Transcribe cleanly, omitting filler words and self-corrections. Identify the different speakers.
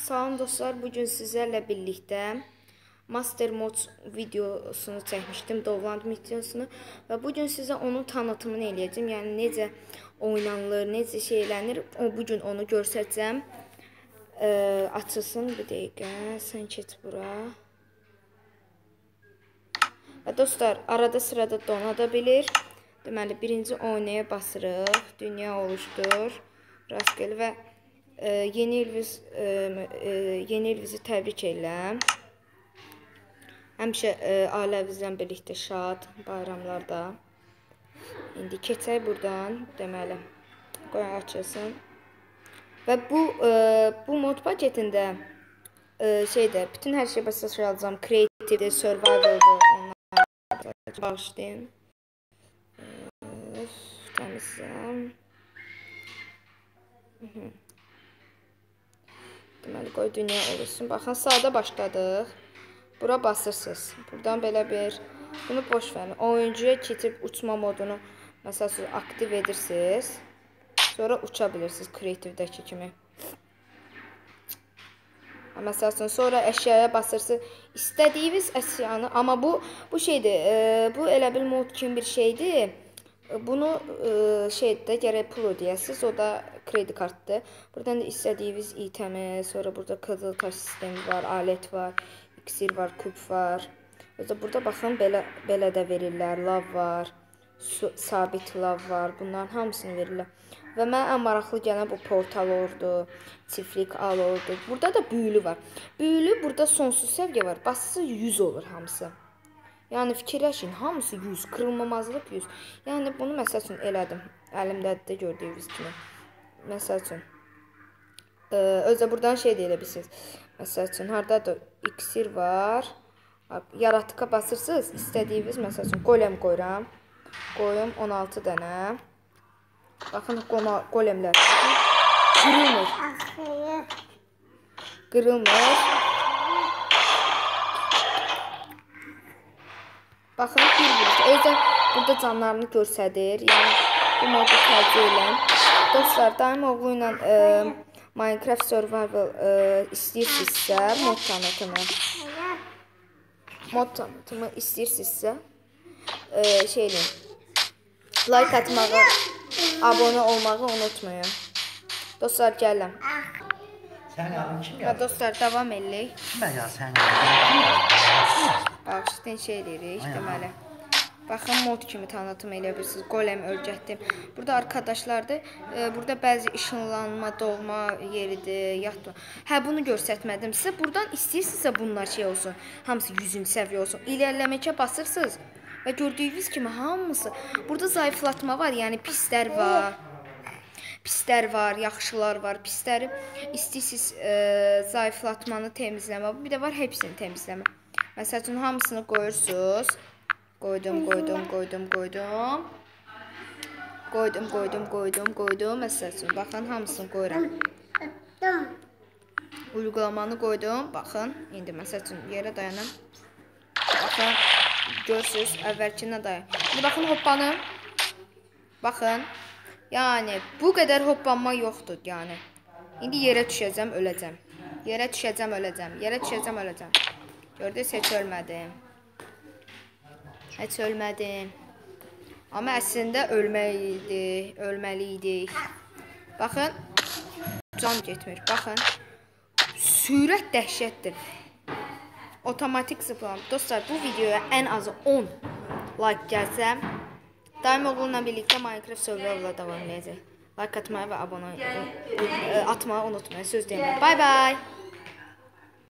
Speaker 1: Salam dostlar, bugün sizlərlə birlikdə Master Mod videosunu çəkmişdim, Dovland videosunu və bugün sizə onun tanıtımını eləyəcəm. Yəni necə oynanılır, necə şeylənir, bugün onu göstərəcəm. Açılsın bir dəqiqə, sən keç bura. Və dostlar, arada sırada dona da bilir. Deməli, birinci oynaya basırıq, dünya oluşdur, rastgele və yeni ilinizi təbrik edirəm. Həmişə ailəmizlə birlikdə şad bayramlarda. İndi keçək buradan, deməli, qoy açılsın. Və bu mod paketində bütün hər şey başa alacağım. Creative, survival'dır. Onlara başlayın. Təmizləm. Deməli, qoy dünya oluşsun. Baxın, sağda başladıq. Bura basırsınız. Buradan belə bir, bunu boş verin. Oyuncuya keçib uçma modunu məsələn aktiv edirsiniz. Sonra uça bilirsiniz kreativdəki kimi. Məsələn, sonra əşyaya basırsınız. İstədiyiniz əşyanı, amma bu şeydir, bu elə bir mod kimi bir şeydir. Bunu şeydə gərək pul ödəyəsiniz, o da kredi kartdır. Buradan da istədiyiniz itemi, sonra burada qızıl taş sistemi var, alət var, iksir var, küp var. Burada baxın, belə də verirlər, lav var, sabit lav var, bunların hamısını verirlər. Və mənə ən maraqlı gələn bu portal oldu, çiftlik al oldu. Burada da büyülü var. Büyülü, burada sonsuz səviyyə var, basısı 100 olur hamısı. Yəni fikirləşin, hamısı 100, qırılmamazlıq 100. Yəni bunu məsəl üçün elədim. Əlimdədir də gördüyünüz kimi. Məsəl üçün. Özə buradan şey deyə bilirsiniz. Məsəl üçün, haradadır? İksir var. Yaratıqa basırsınız. İstədiyiniz, məsəl üçün, golem qoyuram. Qoyum 16 dənə. Baxın, golemlər. Qırılmır. Qırılmır. Baxın, bir vuruş. Özə burada canlarını göstərir. Yəni, bu modu tərcih edirəm. Dostlar, daim oğlu ilə Minecraft Survival istəyirsinizsə, mod tanıtımı istəyirsinizsə, like atmağı, abunə olmağı unutmayın. Dostlar, gələm. Və dostlar, davam edirik. Bağışlayın şey deyirik, deməli. Baxın, mod kimi tanıtım elə bilirsiniz. Golem örgətdim. Burada arkadaşlardır. Burada bəzi işınlanma, dolma yeridir, yatma. Hə, bunu göstərmədim sizə. Buradan istəyirsinizsə bunlar şey olsun. Hamısı 100-cü səviyyə olsun. İlərləməkə basırsınız. Və gördüyünüz kimi hamısı. Burada zayıflatma var, yəni pislər var. Pislər var, yaxşılar var. Pisləri istəyirsiniz zayıflatmanı temizləmə. Bir də var hepsini temizləmə. Məsəl üçün, hamısını qoyursunuz. Qoydum. Məsəl üçün, baxın, hamısını qoyuram. Uygulamanı qoydum, baxın. İndi, məsəl üçün, yerə dayanım. Baxın, görürsünüz, əvvəlkindən dayan. İndi, baxın, hoppanım. Baxın. Yəni, bu qədər hoppanma yoxdur, yəni. İndi yerə düşəcəm, öləcəm. Yerə düşəcəm, öləcəm. Gördünüz, heç ölmədim. Heç ölmədim. Amma əslində ölməliydik. Baxın, can getmir. Baxın, sürət dəhşətdir. Otomatik zıplam. Dostlar, bu videoya ən azı 10 like gəlsəm, daim oğlunla birlikdə Minecraft Survival'la davam edəcək. Like atmayı və abunə atmayı unutmayın. Söz deyəm. Bye bye.